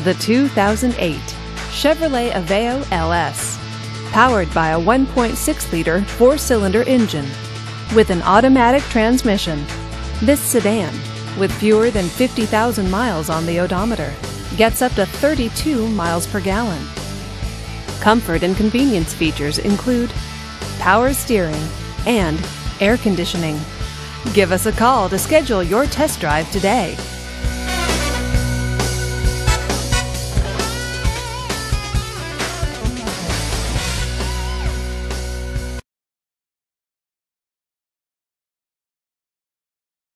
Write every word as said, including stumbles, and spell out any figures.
The two thousand eight Chevrolet Aveo L S. Powered by a one point six liter four-cylinder engine with an automatic transmission. This sedan, with fewer than fifty thousand miles on the odometer, gets up to thirty-two miles per gallon. Comfort and convenience features include power steering and air conditioning. Give us a call to schedule your test drive today.